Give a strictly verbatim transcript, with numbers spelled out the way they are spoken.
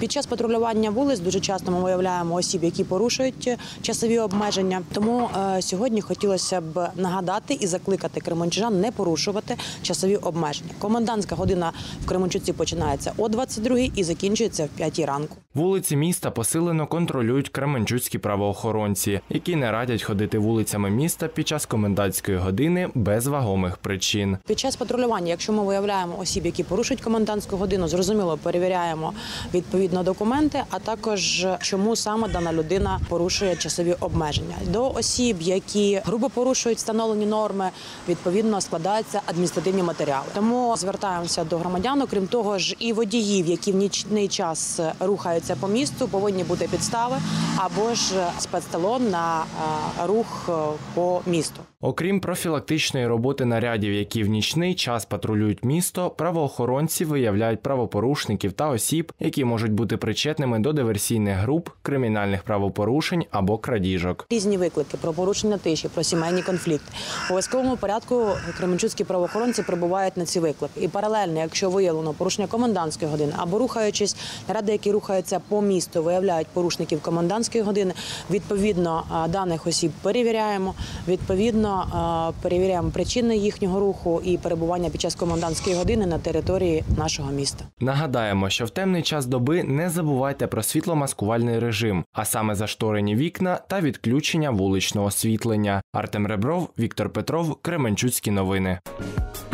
Під час патрулювання вулиць дуже часто ми виявляємо осіб, які порушують часові обмеження. Тому е, сьогодні хотілося б нагадати і закликати кременчужан не порушувати часові обмеження. Комендантська година в Кременчуці починається о двадцять другій і закінчується в п'ятій ранку. Вулиці міста посилено контролюють кременчуцькі правоохоронці, які не радять ходити вулицями міста під час комендантської години без вагомих причин. Під час патрулювання, якщо ми виявляємо осіб, які порушують комендантську годину, зрозуміло, перевіряємо відповідно документи, а також чому саме дана людина порушує часові обмеження. До осіб, які грубо порушують встановлені норми, відповідно складаються адміністративні матеріали. Тому звертаємося до громадян, окрім того ж і водіїв, які в нічний час рухаються по місту, повинні бути підстави або ж спецталон на рух по місту. Окрім профілактичної роботи нарядів, які в нічний час патрулюють місто, правоохоронці виявляють правопорушників та осіб, які можуть бути причетними до диверсійних груп, кримінальних правопорушень або крадіжок. Різні виклики про порушення тиші, про сімейні конфлікти. У обов'язковому порядку кременчуцькі правоохоронці прибувають на ці виклики. І паралельно, якщо виявлено порушення комендантської години або рухаючись, наряди, які рухаються по місту, виявляють порушників комендантської години, відповідно даних осіб перевіряємо, відповідно перевіряємо причини їхнього руху і перебування під час комендантської години на території нашого міста. Нагадаємо, що в темний час доби не забувайте про світломаскувальний режим, а саме зашторені вікна та відключення вуличного освітлення. Артем Ребров, Віктор Петров, Кременчуцькі новини.